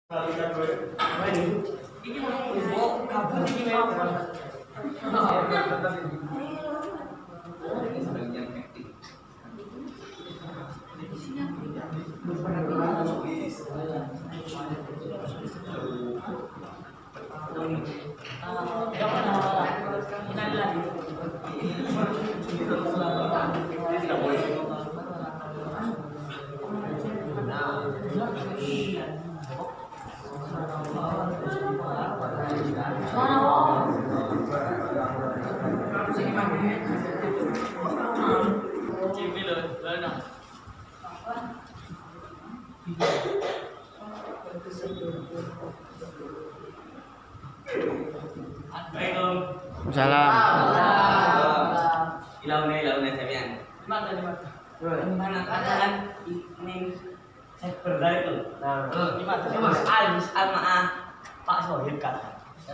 Salam. Ilaune sampean. Mana kan ini saya berdari tuh. Al-Ma'ah Pak Sohib kata.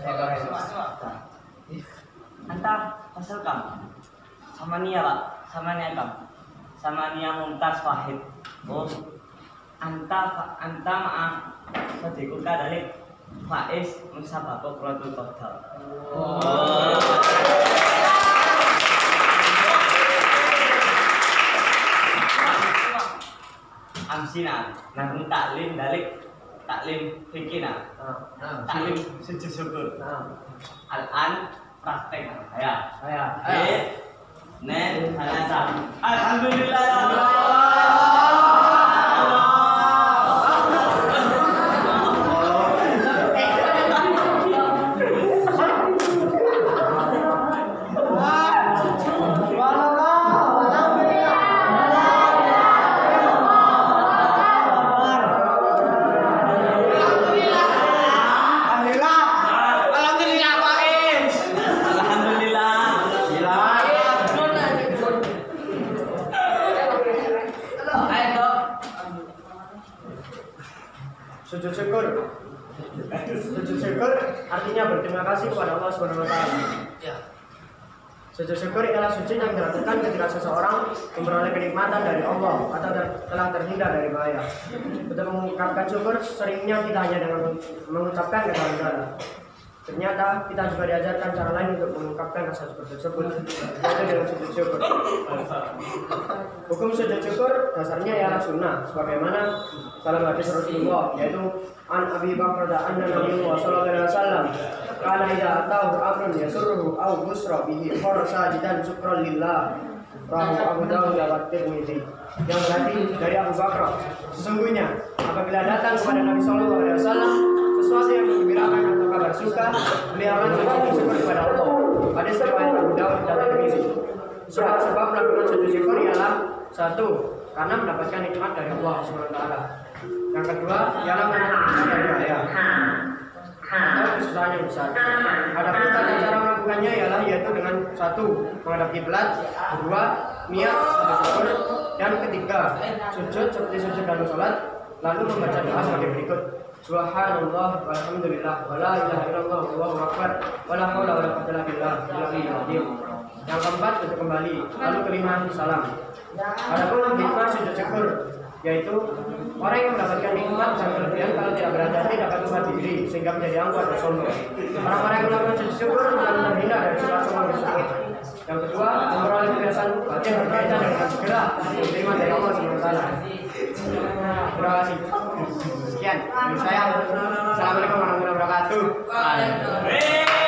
Anta pasal kamu sama Nia Pak, sama Nia kamu, sama Nia Mumtaz Wahid. Oh, anta Ma'ah sadiku kadalik Faiz Musabako Quratul Qadar. Amsina, namun taklim dalik, taklim fikina, taklim sujud syukur. Al-an praktek, ayah. Nen, halasa. Alhamdulillah ya Allah. Sujud syukur artinya berterima kasih kepada Allah Subhanahu wa taala. Sujud syukur ialah sujud yang dilakukan ketika seseorang memperoleh kenikmatan dari Allah atau telah terhindar dari bahaya. Untuk mengungkapkan syukur seringnya kita hanya dengan mengucapkan kata-kata. Ternyata kita juga diajarkan cara lain untuk mengungkapkan rasa syukur tersebut, yaitu dengan sujud syukur. Hukum sujud syukur dasarnya ialah sunnah, sebagaimana dalam hadis Rasulullah, yaitu An Abi Bakar anna Nabiullah sallallahu alaihi wasallam kana idza atahu amrun yasurruhu aw busra bihi kharaja sajidan syukran lillah. Rawahu Abu Dawud wa Tirmidzi. Yang berarti dari Abu Bakar, sesungguhnya apabila datang kepada Nabi sallallahu alaihi wasallam sesuatu yang menggembirakan atau kabar suka, beliau akan sujud syukur kepada Allah. Hadis riwayat Abu Dawud dan Tirmidzi. Sebab melakukan sujud syukur ialah satu, karena mendapatkan nikmat dari Allah SWT. Yang kedua, ialah menahan dari bahaya atau kesusahan yang besar. Adapun tata cara melakukannya ialah yaitu dengan satu, menghadap kiblat, kedua, niat sujud syukur, dan ketiga, sujud seperti sujud dalam sholat, lalu membaca doa sebagai berikut. Subhanallah walhamdulillah wala ilaha illallah wallahu akbar wala haula wala quwwata illa billah. Yang keempat sujud kembali, lalu kelima salam. Adapun hikmah sujud syukur yaitu orang yang mendapatkan nikmat dan kelebihan kalau tidak berhati-hati dapat lupa diri sehingga menjadi angkuh atau sombong. Orang-orang yang melakukan sujud syukur akan terhindar dari sifat sombong tersebut. Yang kedua, memperoleh kebiasaan batin berkaitan dengan segera diterima dari Allah SWT. Terima kasih. Sekian dari saya. Assalamualaikum warahmatullahi wabarakatuh.